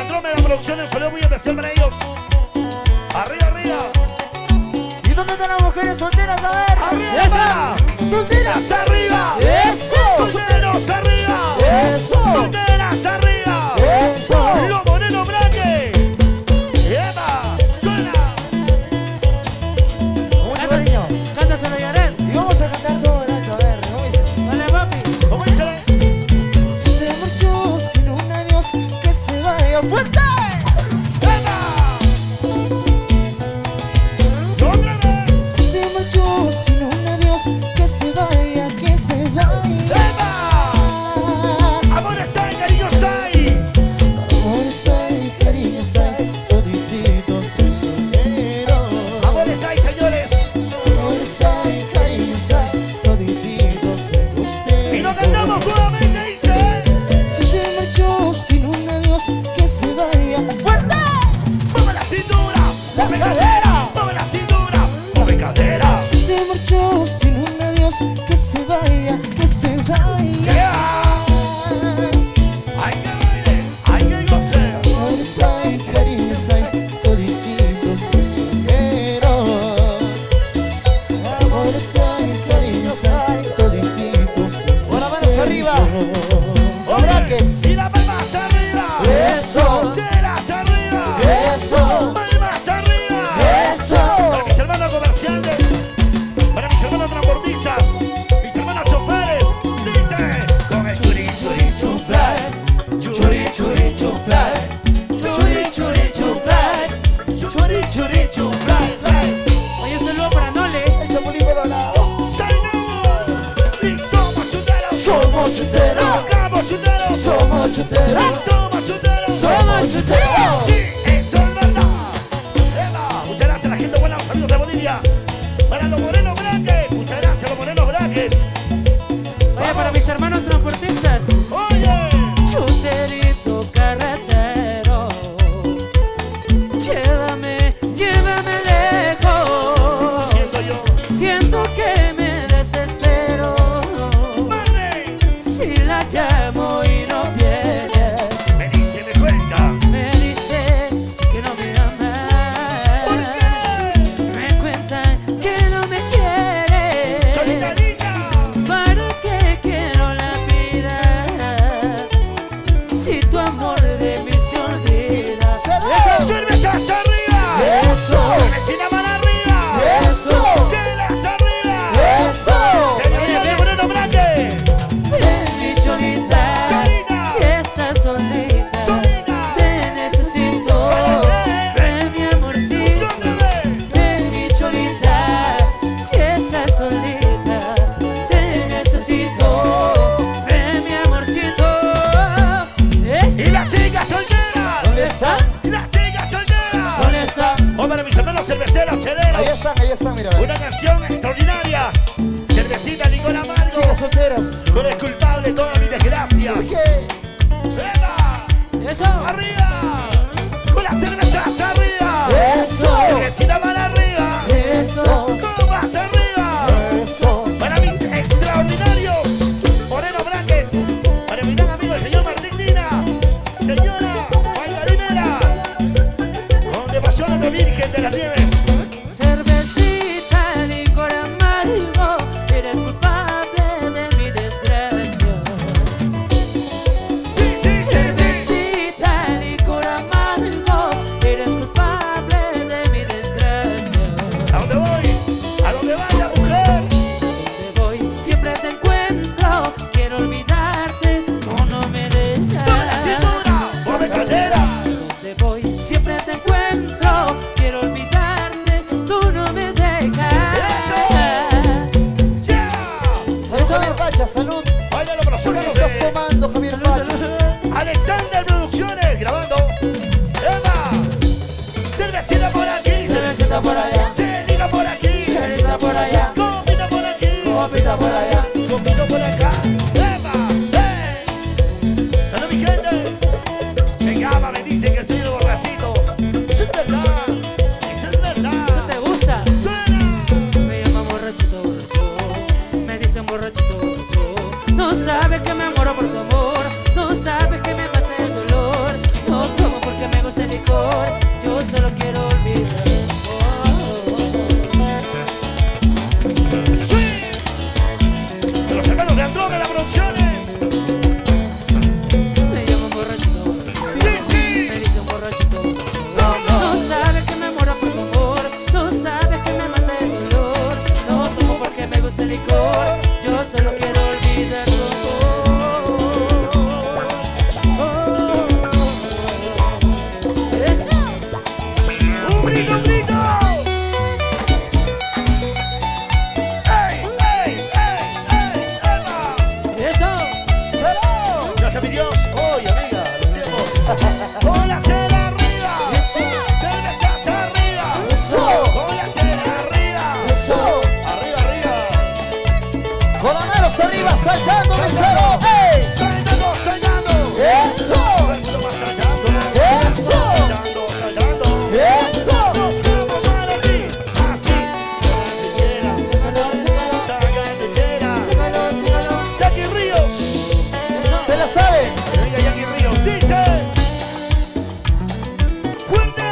Andrómeda Producciones, un saludo muy especial para ellos. Arriba, arriba. ¿Y dónde están las mujeres solteras? A ver. Arriba. ¡Esa! ¡Solteras arriba! ¡Eso! ¡Solteros arriba! ¡Eso! ¡Solteras arriba! ¡Eso! ¡Los morenos Braque! ¡Eva! ¡Suena! Con mucho cariño. Cántaselo, Yaret. Y vamos a cantar todo el alto. A ver, ¿cómo dice? Dale, papi. ¿Cómo dice? Se marchó sin un adiós, que se vaya fuerte. ¡Eva! ¡Otra vez! Se marchó sin un adiós, que se vaya, que se vaya. ¡Eva! ¡Amores hay, cariños hay! Amores hay, cariños hay, todititos prisioneros. ¡Amores hay, señores! Amores hay, cariños hay, todititos embusteros. ¡Y lo cantamos nuevamente, dice! Si se marchó sin un adiós, que se vaya fuerte. ¡Mueve la cintura! ¡Mueve cadera! ¡Mueve la cintura! ¡Mueve cadera! Si se marchó sin un adiós, que se vaya, que se vaya. ¡Yeah! ¡Hay que baile! ¡Hay que goce! Amores hay, cariños hay, todititos prisioneros. Amores hay, cariños hay, todititos prisioneros. Con las manos arriba. Brackets. ¡Y las palmas arriba! Eso. ¡Chelas arriba! Eso. ¡Palmas arriba! Eso. Para mis hermanos comerciantes, para mis hermanos transportistas, mis hermanos choferes, dice: con el churi churi chuflay, churi churi chuflay, churi churi chuflay, churi churi chuflay, fly. Oye, un saludo para Nole. El chapulín colorado. ¡Saludos! Y somos chuteros, Somos chuteros. tocamos chuteros, Somos chuteros. somos chuteros, Somos chuteros. sí, eso es verdad. Eva, muchas gracias a la gente buena, saludos de Bolivia. Para los morenos braques, muchas gracias a los morenos braques. Oye, para mis hermanos transportistas. Oye, Chuterito carretero, llévame, llévame lejos. siento yo, Siento que me desespero Marley, si la llamo y no vienes. me dice, me cuenta. Me dices que no me ¿Por amas. qué? Me cuentan que no me quieres. Solidarita, ¿Para qué quiero la vida si tu amor de mí se olvida? esas cervezas arriba, Eso. vecina van arriba, Eso. chelas arriba, Eso. señorita de moreno braque, Ven mi cholita, Cholita. si estás solita, Solita. te necesito. Ven mi amorcito, ven mi cholita, si estás solita, te necesito. Ven mi amorcito. y las chicas solteras, ¿Dónde están? y las chicas solteras. ¿Dónde están? O para mis hermanos cerveceros, cheleros, Ahí están, mira. una canción extraordinaria. Cervecita Nicolás Amargo, Chicas solteras. con el culpable de toda mi desgracia. ¿Por qué? ¡Eva! Eso. ¡Arriba! ¡Con las cervezas arriba! Eso. ¡Cervecita van arriba! Eso. ¡Copas arriba! Eso. Para mis extraordinarios Moreno Brackets, para mi gran amigo el señor Martín Dina, señora bailarinera, donde pasó la Virgen de las Nieves. Cervecita, licor amargo, eres culpable de mi desgracia. Sí, sí, sí, sí. Cervecita, licor amargo, eres culpable de mi desgracia. ¿A dónde voy? ¿A dónde vaya, mujer? Donde voy siempre te encuentro, quiero olvidarte, tú no me dejas. ¡Mueve la cintura! ¡Mueve cadera! Donde voy siempre te encuentro, quiero olvidarte, tú no me dejas. ¡Yeah! Salud, Javier Pachas, salud. Báilalo para los ¿Por qué hermanos estás de tomando, Javier Pachas? Alexander Producciones, grabando. ¡Eva! Cervecita por aquí. Cervecita por allá, Chelita por aquí. chelita por allá, Copita por aquí. copita por allá. Copito por acá. ¡Eva! ¡Hey! ¡Salud, mi gente! Venga, me dicen que soy el borrachito. Eso es verdad. Eso es ¿Eso verdad. te gusta? ¡Suena! Me llaman borrachito, borracho, me dicen borrachito, borracho. No sabes que me muero por tu amor, no sabes que me mata el dolor. No tomo porque gusta el licor, yo solo quiero olvidar. De los hermanos de Andrómeda Producciones. Me llamo borrachito. Sí. Me dice un borrachito. No sabes que me muero por tu amor, no sabes que me mata el dolor. No tomo porque me gusta el licor, yo solo quiero olvidar tu amor. ¡Un grito, un grito! ¡Ey, ey, ey, ey, Emma! Eso. ¡Salud! Gracias, mi Dios. Oye, amiga, los tiempos. ¡Con la chela arriba! Eso. ¡Cervezas arriba! Eso. ¡Con la chela arriba! Eso. ¡Arriba, arriba! Con las manos arriba, saltando, mesero. ¡Ey! ¡Saltando, saltando! ¡Eso! Todo el mundo va saltando. ¡Eso! Saltando, saltando. ¡Eso! Nos vamos para ti. Así. Sacan lechera. Jackie Ríos. ¿Se la sabe? Venga, Jackie Ríos. Dice. ¡Fuerte!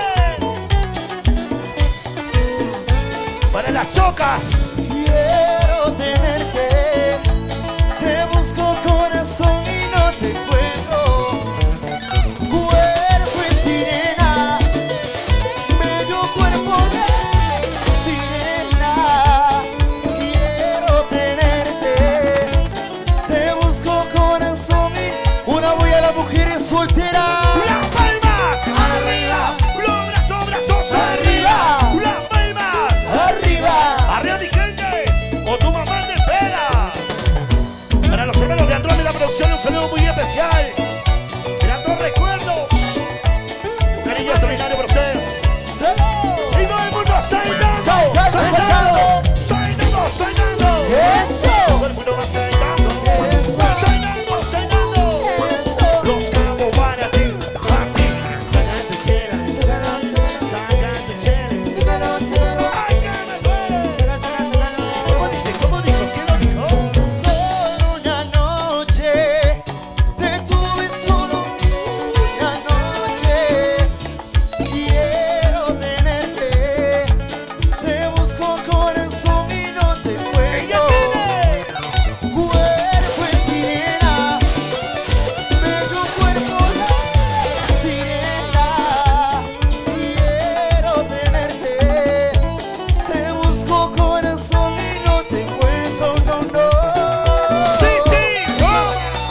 Para las chocas. Quiero tenerte, te busco corazón y no te encuentro. Cuerpo y sirena, medio cuerpo de sirena. Quiero tenerte, te busco corazón y una voy a la mujer soltera. ¡Las palmas! ¡Arriba! ¡Los brazos arriba! ¡Arriba! ¡Las palmas! Arriba. ¡Arriba, mi gente! ¡O tu mamá te espera! Para los hermanos de Andrómeda Producción, un saludo muy especial. Creando recuerdos. Un cariño extraordinario para ustedes. ¡Salud! Y todo el mundo saltando. Saltando, saltando. Saltando, saltando. ¡Eso! Todo el mundo va saltando. Saltando, saltando. Los cabos para ti. Así. Sacando chela. Sacando chela. ¡Ay, que me duele! ¿Cómo dice? ¿Cómo dijo? ¿Quién lo dijo? Solo una noche, te tuve solo una noche. Quiero tenerte, te busco corazón y no te ¡Ella encuentro. tiene! Cuerpo es sirena, medio cuerpo de sirena. Quiero tenerte, te busco corazón y no te encuentro, no, no. ¡Sí, sí! ¡Toma!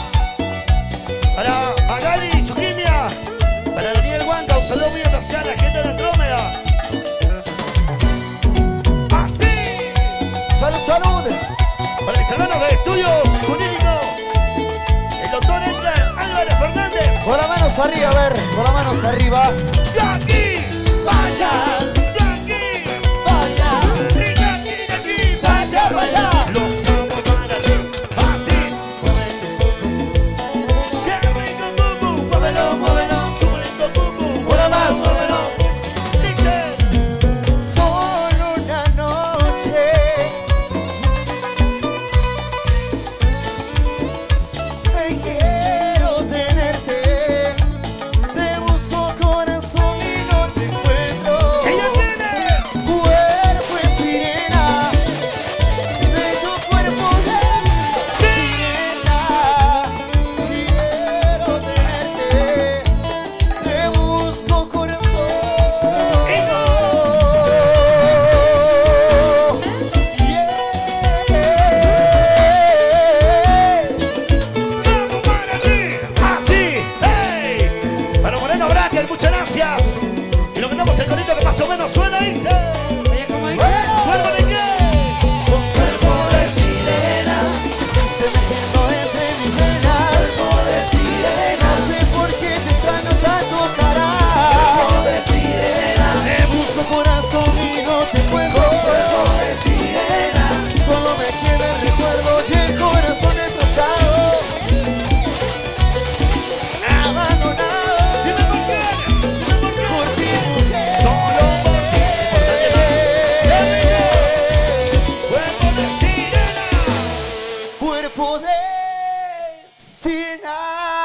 Para Magali Chuquimia, para Daniel Wanga, un saludo muy especial a la gente de Andrómeda. ¡Así! Salud, salud. Para mis hermanos de estudios jurídicos, el doctor Edgar Álvarez Fernández. Con las manos arriba, a ver, con las manos arriba. ¡De aquí! ¡Vaya! ¡De aquí! Vaya. ¡Y de aquí, de aquí! Vaya, vaya. Los cabos para ti. Así. ¡Qué rico, tucu! Muévelo, muévelo. ¡Suelto, tucu! Una más. Muévelo. Dice. Solo una noche, me quiero tenerte, te busco corazón y no te encuentro. ¡Ella tiene! Cuerpo es sirena, bello cuerpo de sirena. Quiero tenerte, te busco corazón. ¡Y no! ¡Vamos para ti! ¡Así! ¡Hey! Para Moreno Bracker, muchas gracias. Y lo que damos el corito que más o menos suena dice. Oye, ¿cómo dice? ¿Cuerpo de qué? Cuerpo de sirena, se metiendo entre mis venas. Cuerpo de sirena, no sé por qué te extraño tanto, caray. Cuerpo de sirena, te busco corazón y no te encuentro. Cuerpo de sirena, solo me queda el recuerdo y el corazón destrozado. Abandonado. Dime por qué. Dime por qué. Por ti, mujer. Solo por ti. Cuerpo de sirena. Cuerpo de sirena.